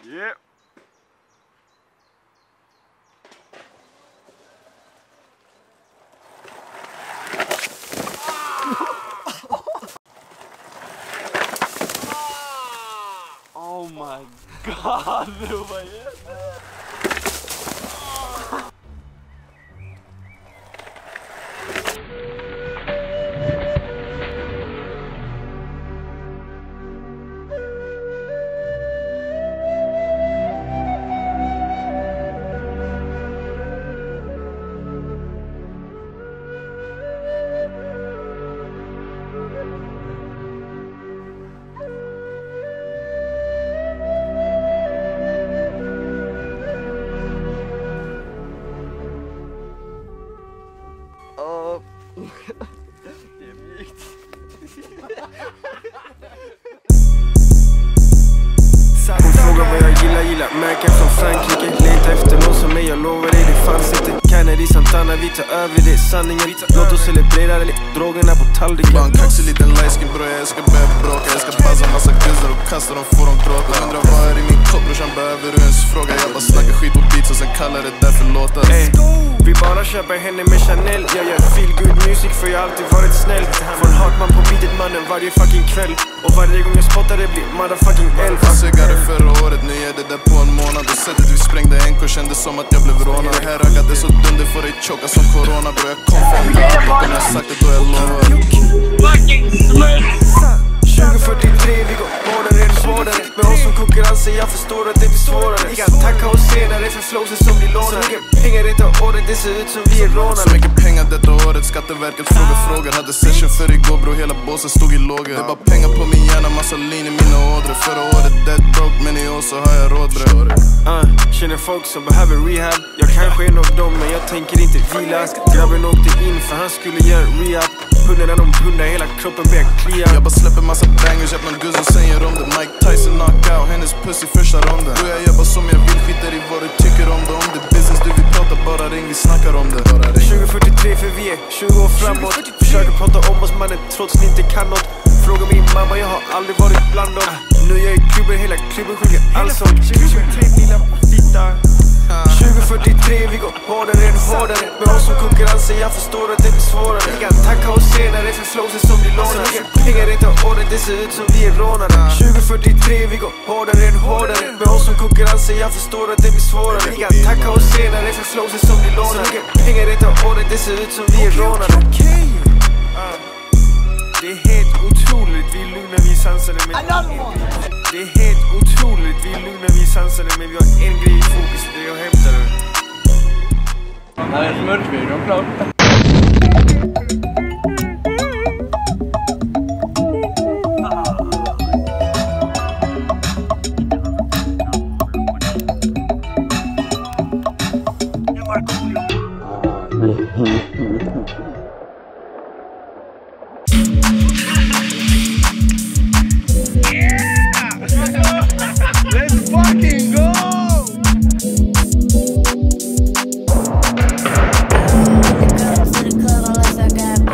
Yeah. Oh my god, vad är det? Det är mjukt. Hon frågar vad jag gillar märken från Frankrike. Leta efter någon som mig, jag lovar dig, det fanns inte. Kennedy, Santana, vi tar över, det är sanningen. Låt oss celebrera drogerna på tallriken. Bara en kaxig liten lightskin bror, jag ska börja bråka. Jag ska bazza massa guzzar och kasta dem, får dem gråta. Undrar vad är i min kopp brorsan, behöver du ens fråga? Jag bara snackar skit på beats och sen kallar det därför låtar. Vi bara köper henne med Chanel. Jag gör feel good music för jag alltid varit snäll. Från Hartman på beatet mannen varje fucking kväll. Och varje gång jag spottar det blir motherfucking elf. Jag segade förra året, nu är det där på en månad. Och sättet vi sprängde NK kändes som att jag blev rånad. Det här ögat är så dunder, får dig choka som corona. Bro jag kom för att ta när jag sagt det då jag lovar. Fucking slut! 2043, vi går hårdare än hårdare. Med oss som konkurrensen, jag förstår att det blir svårare. Vi kan tacka oss senare för flowsen som blir lånade. Så mycket pengar detta året, det ser ut som vi är rånade. Så mycket pengar detta året, Skatteverket frågar. Hade session för igår bro, hela båsen stod i lågor. Det är bara pengar på min hjärna, massa lin i mina ådror. Förra året dead broke, men i år så har jag råd bre. Känner folk som behöver rehab. Jag kanske är nog dem, men jag tänker inte vila. Grabben åkte in för han skulle göra rehab. Hundarna de pundar, hela kroppen börjar klia. Jag bara släpper massa bangers, jag någon guzz och sen gör om det. Mike Tyson knockout, hennes puss i första ronden. Då jag jobbar som jag vill, skiter i vad du tycker om det. Om det business du vill prata, bara ring, vi snackar om det. 2043 för vi är 20 år framåt. Försöker prata om oss mannen trots ni inte kan något. Fråga min mamma, jag har aldrig varit bland dem. Nu är jag i klubben, hela klubben sjunger allsång. 2043 lilla fitta. 2043, vi går hårdare än hårdare. Med oss som konkurrensen, jag förstår att det blir svårare. Vi kan tacka oss senare för flowsen som blir lånade. Pengar detta året, det ser ut som vi är rånade. 2043, vi går hårdare än hårdare. Med oss som konkurrensen, jag förstår att det blir svårare. Vi kan tacka oss senare för flowsen som blir lånade. Pengar detta året, det ser ut som vi är rånade. Det är helt otroligt, vi är lugna, vi är sansade. Det är helt otroligt, vi är lugna, vi är sansade. Men vi har en grej i fokus, det är att hämta den. Här är smörtvideon klart. Let's fucking go! To the club unless I got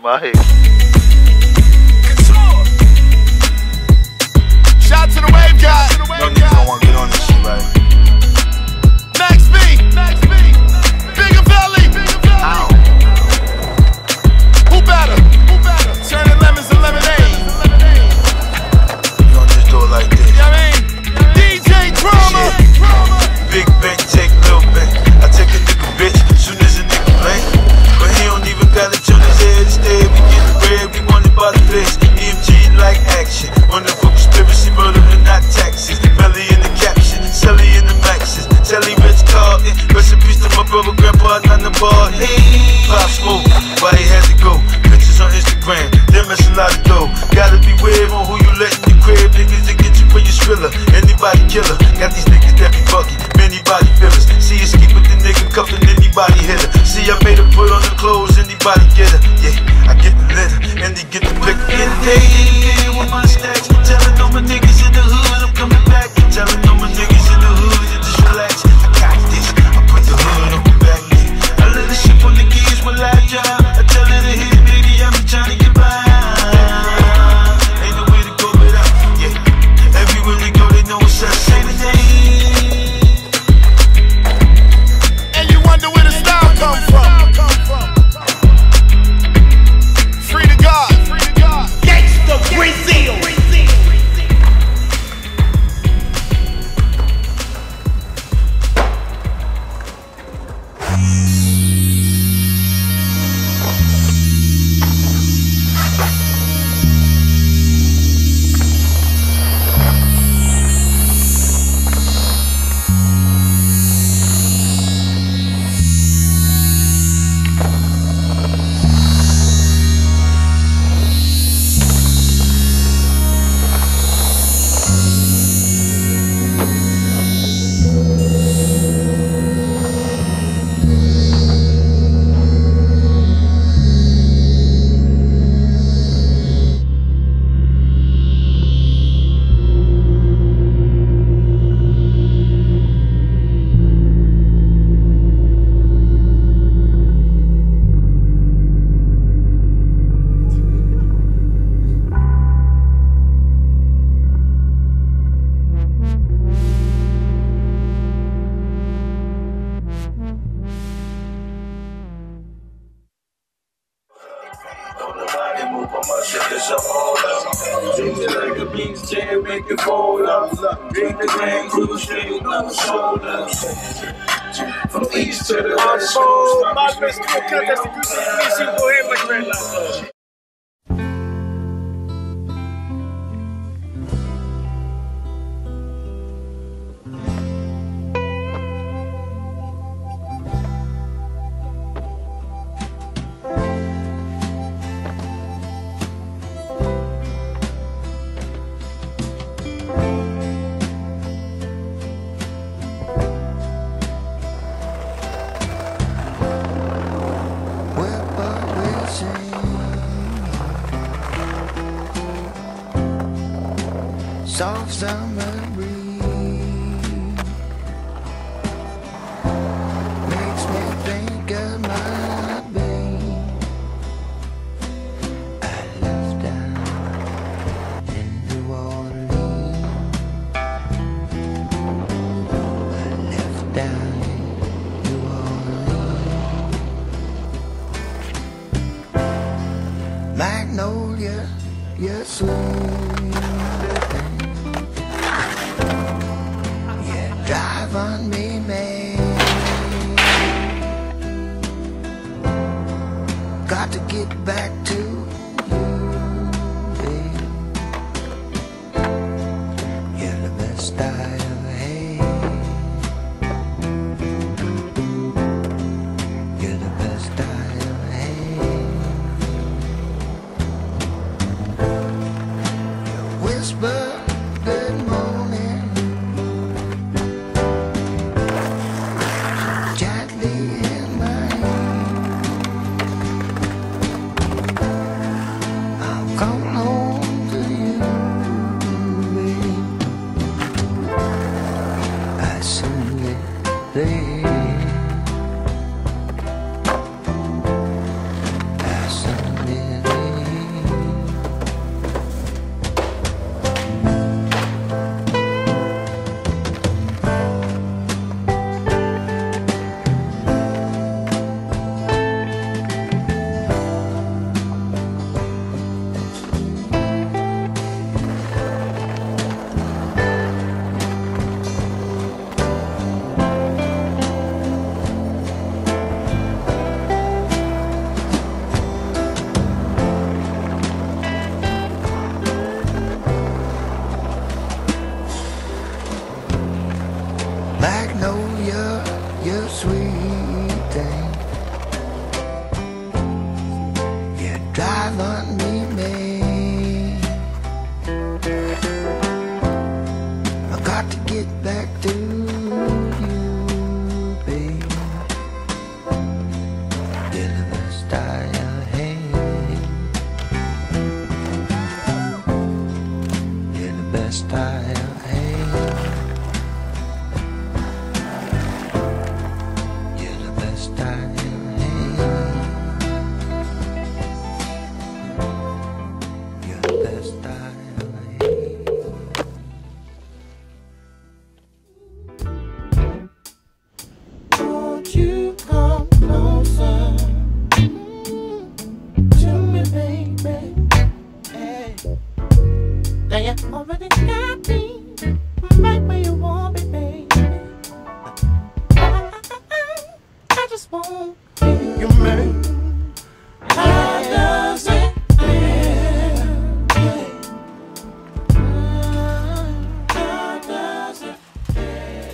my head. Shout out to the wave guy. Young niggas don't wanna get on this shit, right? Max B. Bigger Valley. Ow. Who better? Turning lemons to lemonade. You gon' just do it like this. You know what I mean? DJ Drama. Big bank, take little bank. I take a nigga bitch, soon as a nigga blank. But he don't even gotta turn his head instead. We get the bread, we want it by the face. EMG like action. Running for conspiracy, murder and not taxes. Melly in the caption, Selly in the maxes. Telly Rich Carlton. Rest in peace to my brother, grandpa, not the bar. Hey, Pop Smoke, why he had to go. Pictures on Instagram, they miss a lot of dough. Gotta be weird on who you let in your crib. Niggas that get you for your thriller. Anybody killer. Got these niggas that be bucky. Many body fillers. See us keep with the nigga cuffing anybody hitter. See I made her put on the clothes, anybody get her. Yeah, I get the litter, and they get the blick. Yeah, with my stacks. Telling all my niggas in the hood, I'm coming back. Telling all my niggas in the hood, to just relax. I got this, I put the hood on my back. Yeah. I let her ship on the gears while I drive. I tell her to hit, baby, I'm trying to get by. Ain't no way to go without. Yeah, everywhere they go, they know what's up. Say the name. And you wonder where the style come from. Free to God. Gangsta Brazil. From east to the west. Soft summer breeze makes me think of my babe. I left down in New Orleans. I left down in New Orleans. Magnolia, you're sweet. Drive on me, man. Got to get back to you, babe. You're the best I ever had. You're the best I ever had. You whisper good morning. Come home to you, babe. I soon there. I soon there. back to you, babe. You're the best I ever had. You're the best I ever had. You're the best I ever had. You're the best I ever had. Won't you come closer to me, baby? Hey. Now you already got me right where you want me, baby. I just want you, man. How does it feel? How does it feel?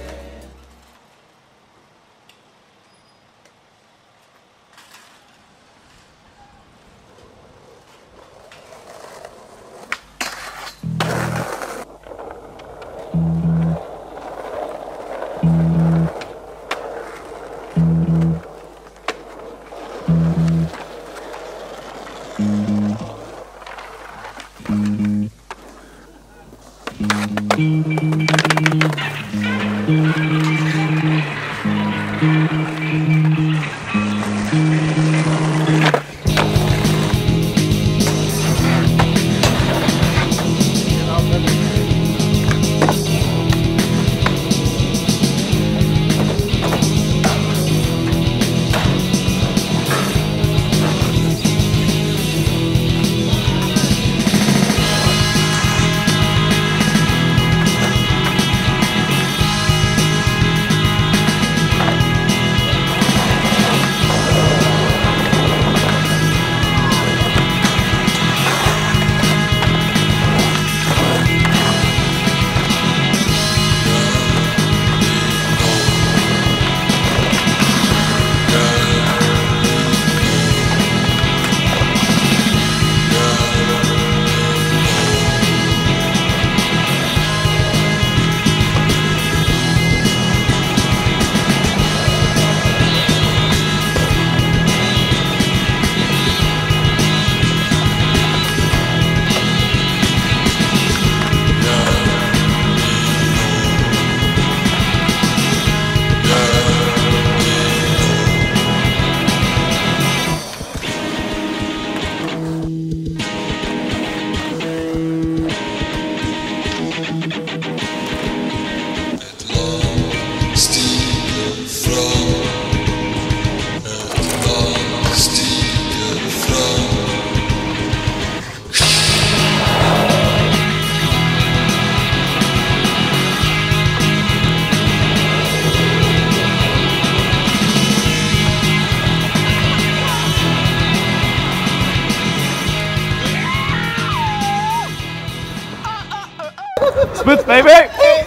Smith, baby!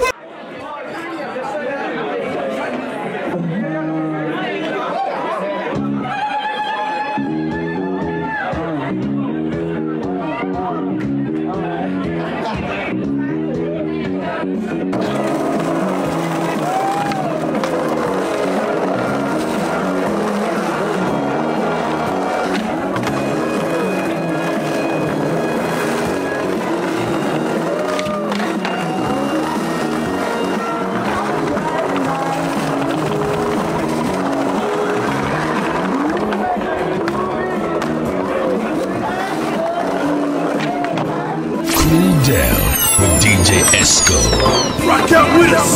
Cool Down with DJ Esco. Rock out with us.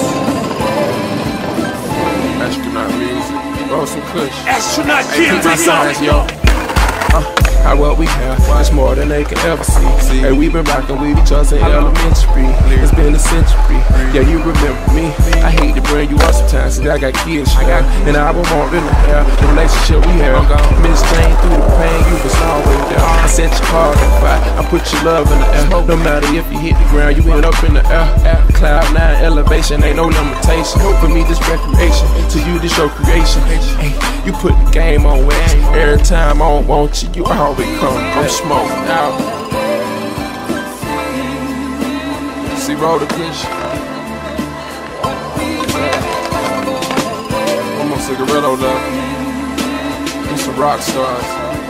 Astronaut music, roll some kush. Astronaut Hey, kids, my signs, yo. How what we have, it's more than they can ever see. Hey, we been rockin' with each other in elementary. It's been a century. Yeah, you remember me. I hate to bring you up sometimes, cause I got kids, and I won't really have the relationship we have. Miss Jane, through the pain, you was always there. I set your heart on fire, I put your love in the air. No matter if you hit the ground, you end up in the air. Cloud 9 elevation, ain't no limitation. For me, this recreation, to you, this your creation. Hey, you put the game on wax. Every time I don't want you, you always come. I'm smoked out. See, roll the kush. Cigaretto left. We some rock stars.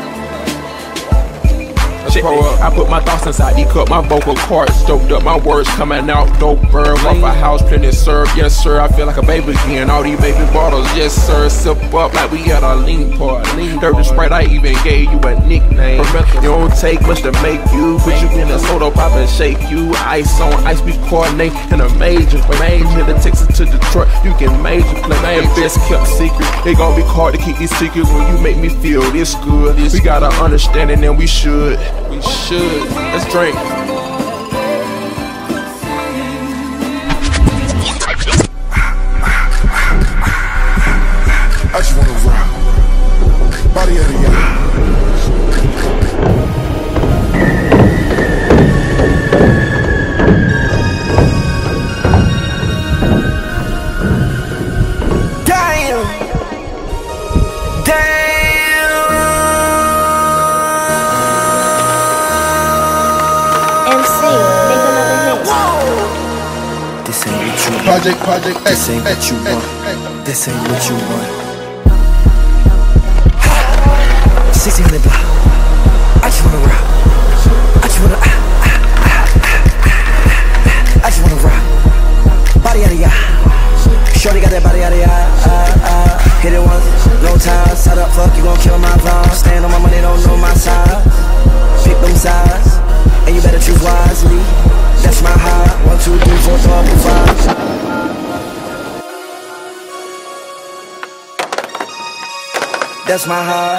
I put my thoughts inside, cut my vocal cords, stoked up my words coming out dope, burn off a house, plenty serve, yes sir. I feel like a baby again, all these baby bottles, yes sir. Sip up like we at a lean part, dirty Sprite, I even gave you a nickname. You don't take much to make you, put you in a soda pop and shake you. Ice on ice, we coordinate in a major to Texas to Detroit, you can major play. The best kept secret, it gon' be hard to keep these secrets when you make me feel this good. We gotta understand it and we should. We should. Let's drink. I just wanna rock. Body of the Damn. Damn. Project, this ain't what you want. This ain't what you want. 1600 block. I just wanna rock. I just wanna I just wanna rock. Body out of ya. Shorty got that body out of ya. Hit it once, no time. Side up, fuck, you gon' kill my vibe. Stand on my money, don't know my size. Pick them sides, and you better choose wisely. That's my high. 1, 2, 3, 4, 5. That's my heart.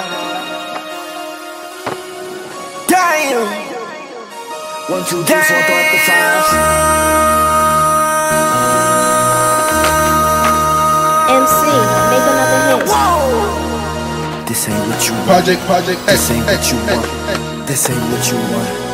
Damn. 1, 2, 3, 4, 5. MC, make another hit. Whoa. This ain't what you want. Project, this ain't what you want. This ain't what you want.